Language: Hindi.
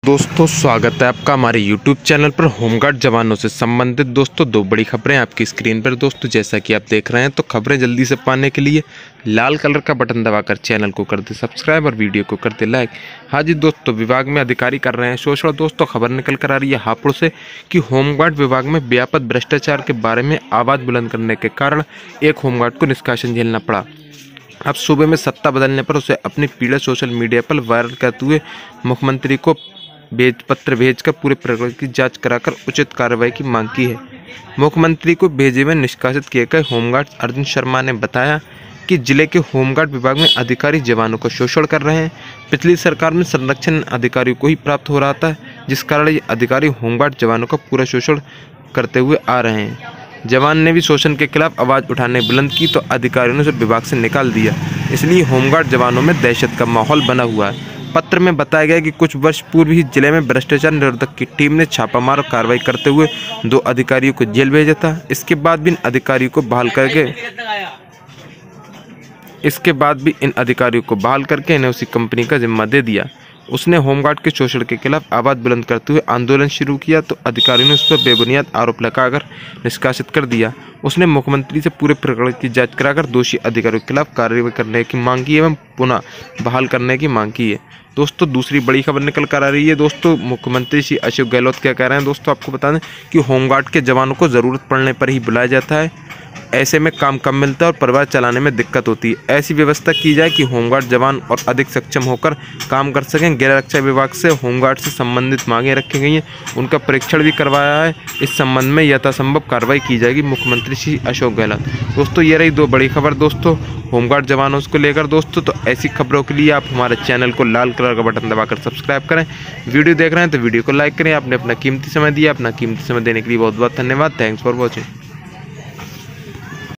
दोस्तों स्वागत है आपका हमारे YouTube चैनल पर। होमगार्ड जवानों से संबंधित दोस्तों दो बड़ी खबरें आपकी स्क्रीन पर। दोस्तों जैसा कि आप देख रहे हैं तो खबरें जल्दी से पाने के लिए लाल कलर का बटन दबाकर चैनल को कर दे सब्सक्राइब और वीडियो को कर दे लाइक। हाँ जी दोस्तों, विभाग में अधिकारी कर रहे हैं शोषण। दोस्तों खबर निकल कर आ रही है हापुड़ से कि होमगार्ड विभाग में व्यापक भ्रष्टाचार के बारे में आवाज़ बुलंद करने के कारण एक होमगार्ड को निष्कासन झेलना पड़ा। अब सूबे में सत्ता बदलने पर उसे अपनी पीड़ा सोशल मीडिया पर वायरल करते हुए मुख्यमंत्री को पत्र भेजकर पूरे प्रकरण की जांच कराकर उचित कार्रवाई की मांग की है। मुख्यमंत्री को भेजे हुए निष्कासित किए गए होमगार्ड अर्जुन शर्मा ने बताया कि जिले के होमगार्ड विभाग में अधिकारी जवानों का शोषण कर रहे हैं। पिछली सरकार में संरक्षण अधिकारियों को ही प्राप्त हो रहा था, जिस कारण ये अधिकारी होमगार्ड जवानों का पूरा शोषण करते हुए आ रहे हैं। जवान ने भी शोषण के खिलाफ आवाज़ उठाने बुलंद की तो अधिकारियों ने उसे विभाग से निकाल दिया। इसलिए होमगार्ड जवानों में दहशत का माहौल बना हुआ है। पत्र में बताया गया कि कुछ वर्ष पूर्व ही जिले में भ्रष्टाचार निरोधक की टीम ने छापामार कार्रवाई करते हुए 2 अधिकारियों को जेल भेजा था। इसके बाद भी इन अधिकारियों को बहाल करके इन्हें उसी कंपनी का जिम्मा दे दिया। उसने होमगार्ड के शोषण के खिलाफ आवाज़ बुलंद करते हुए आंदोलन शुरू किया तो अधिकारियों ने उस पर बेबुनियाद आरोप लगाकर निष्कासित कर दिया। उसने मुख्यमंत्री से पूरे प्रकरण की जांच कराकर दोषी अधिकारियों के खिलाफ कार्रवाई करने की मांग की एवं पुनः बहाल करने की मांग की है। दोस्तों दूसरी बड़ी खबर निकल कर आ रही है। दोस्तों मुख्यमंत्री श्री अशोक गहलोत क्या कह रहे हैं। दोस्तों आपको बता दें कि होमगार्ड के जवानों को ज़रूरत पड़ने पर ही बुलाया जाता है। ऐसे में काम कम मिलता है और परिवार चलाने में दिक्कत होती है। ऐसी व्यवस्था की जाए कि होमगार्ड जवान और अधिक सक्षम होकर काम कर सकें। गृह रक्षा विभाग से होमगार्ड से संबंधित मांगें रखी गई हैं, उनका परीक्षण भी करवाया है। इस संबंध में यथासंभव कार्रवाई की जाएगी, मुख्यमंत्री श्री अशोक गहलोत। दोस्तों ये रही 2 बड़ी खबर दोस्तों होमगार्ड जवानों को लेकर। दोस्तों तो ऐसी खबरों के लिए आप हमारे चैनल को लाल कलर का बटन दबाकर सब्सक्राइब करें। वीडियो देख रहे हैं तो वीडियो को लाइक करें। आपने अपना कीमती समय दिया, अपना कीमती समय देने के लिए बहुत बहुत धन्यवाद। Thanks for watching.